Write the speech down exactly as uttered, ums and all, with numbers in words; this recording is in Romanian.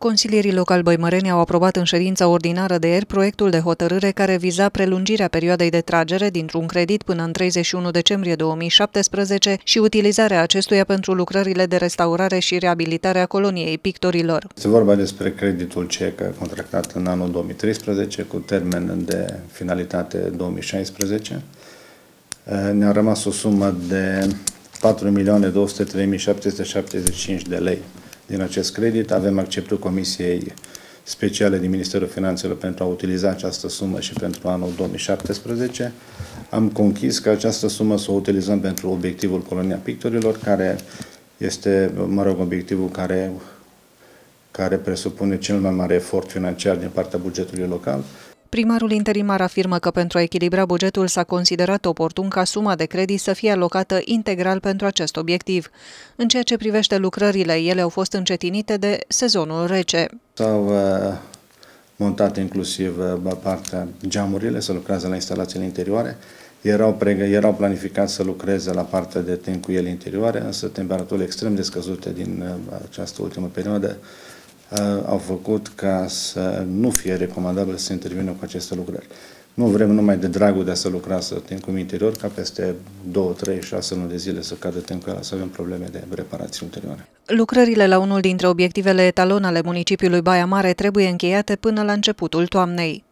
Consilierii locali băimăreni au aprobat în ședința ordinară de ieri proiectul de hotărâre care viza prelungirea perioadei de tragere dintr-un credit până în treizeci și unu decembrie două mii șaptesprezece și utilizarea acestuia pentru lucrările de restaurare și reabilitare a coloniei pictorilor. Este vorba despre creditul C E C contractat în anul două mii treisprezece cu termen de finalitate două mii șaisprezece. Ne-a rămas o sumă de patru milioane două sute trei mii șapte sute șaptezeci și cinci de lei. Din acest credit avem acceptul Comisiei Speciale din Ministerul Finanțelor pentru a utiliza această sumă și pentru anul două mii șaptesprezece. Am conchis că această sumă să o utilizăm pentru obiectivul Colonia Pictorilor, care este, mă rog, obiectivul care, care presupune cel mai mare efort financiar din partea bugetului local. Primarul interimar afirmă că pentru a echilibra bugetul s-a considerat oportun ca suma de credit să fie alocată integral pentru acest obiectiv. În ceea ce privește lucrările, ele au fost încetinite de sezonul rece. S-au uh, montat inclusiv uh, partea geamurile, să lucrează la instalațiile interioare. Erau, erau planificați să lucreze la partea de tencuieli interioare, însă temperaturile extrem de scăzute din uh, această ultimă perioadă au făcut ca să nu fie recomandabil să se intervină cu aceste lucrări. Nu vrem numai de dragul de a se lucra să tencuim interior, ca peste două, trei, șase luni de zile să cadă tencuiala, să avem probleme de reparații ulterioare. Lucrările la unul dintre obiectivele etalon ale municipiului Baia Mare trebuie încheiate până la începutul toamnei.